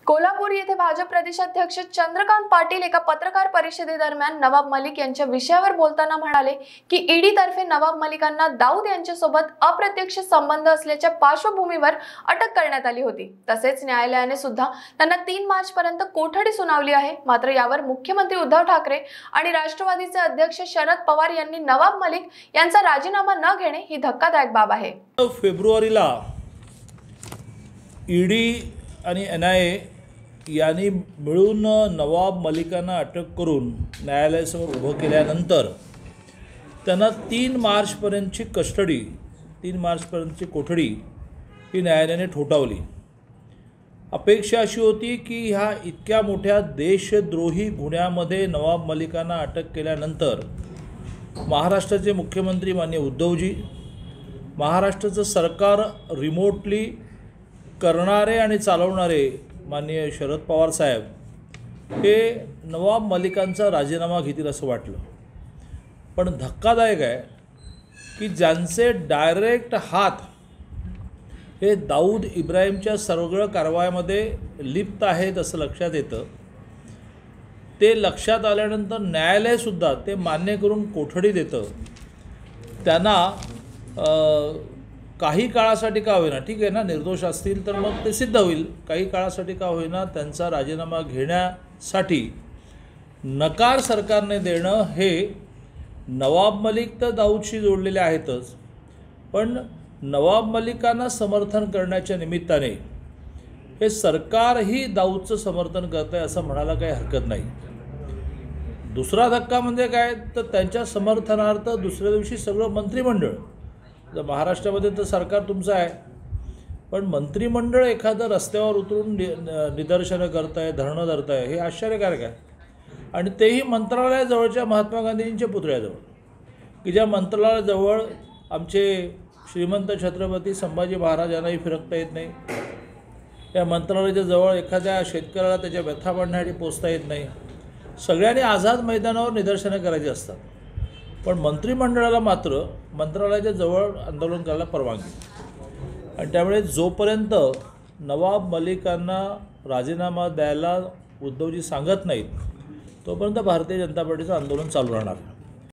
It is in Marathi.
कोल्हापूर येथे भाजप प्रदेशाध्यक्ष चंद्रकांत पाटील एका पत्रकार परिषदेदरम्यान नवाब मलिक यांच्या विषयावर बोलताना म्हणाले की ईडी तर्फे नवाब मलिकांना दाऊद यांच्यासोबत अप्रत्यक्ष संबंध असल्याच्या पार्श्वभूमीवर अटक करण्यात आली होती। तसेच न्यायालयाने सुद्धा त्यांना 3 मार्च पर्यंत कोठडी सुनावली आहे। मात्र यावर मुख्यमंत्री उद्धव ठाकरे आणि राष्ट्रवादीचे अध्यक्ष शरद पवार यांनी नवाब मलिक यांचा राजीनामा न घेणे ही धक्कादायक बाब आहे। फेब्रुवारीला ईडी आणि एनआयए यांनी मिळून नवाब मलिकांना अटक करून न्यायालयासमोर उभं केल्यानंतर त्यांना 3 मार्चपर्यंतची कस्टडी 3 मार्चपर्यंतची कोठडी ही न्यायालयाने ठोठावली। अपेक्षा अशी होती की ह्या इतक्या मोठ्या देशद्रोही गुन्ह्यामध्ये नवाब मलिकांना अटक केल्यानंतर महाराष्ट्राचे मुख्यमंत्री माननीय उद्धवजी, महाराष्ट्राचं सरकार रिमोटली करणारे आणि चालवणारे माननीय शरद पवार साहेब हे नवाब मलिकांचा राजीनामा घेतील असं वाटलं। पण धक्कादायक आहे की ज्यांचे डायरेक्ट हात हे दाऊद इब्राहिमच्या सगळ्या कारवाईमध्ये लिप्त आहेत असं लक्षात येतं। ते लक्षात आल्यानंतर न्यायालयसुद्धा ते मान्य करून कोठडी देतं। त्यांना काही काळासाठी का होईना, ठीक आहे ना, निर्दोष असतील तर मग ते सिद्ध होईल, काही काळासाठी का होईना त्यांचा राजीनामा घेण्यासाठी नकार सरकारने देणं हे नवाब मलिक तर दाऊदशी जोडलेले आहेतच, पण नवाब मलिकांना समर्थन करण्याच्या निमित्ताने हे सरकारही दाऊदचं समर्थन करतं आहे असं म्हणायला काही हरकत नाही। दुसरा धक्का म्हणजे काय तर त्यांच्या समर्थनार्थ दुसऱ्या दिवशी सगळं मंत्रिमंडळ, जर महाराष्ट्रामध्ये तर सरकार तुमचं आहे पण मंत्रिमंडळ एखादं रस्त्यावर उतरून निदर्शनं करत आहे, धरणं धरत आहे, हे आश्चर्यकारक आहे। आणि तेही मंत्रालयाजवळच्या महात्मा गांधींच्या पुतळ्याजवळ, की ज्या मंत्रालयाजवळ आमचे श्रीमंत छत्रपती संभाजी महाराजांनाही फिरकता येत नाही, या मंत्रालयाच्या जवळ एखाद्या शेतकऱ्याला त्याच्या व्यथा मांडण्यासाठी पोचता येत नाही, सगळ्यांनी आझाद मैदानावर निदर्शनं करायची असतात, पण मंत्रिमंडळाला मात्र मंत्रालयाच्या जवळ आंदोलन करायला परवानगी। आणि त्यामुळे जोपर्यंत नवाब मलिकांना राजीनामा द्यायला उद्धवजी सांगत नाहीत तोपर्यंत भारतीय जनता पार्टीचं आंदोलन चालू राहणार।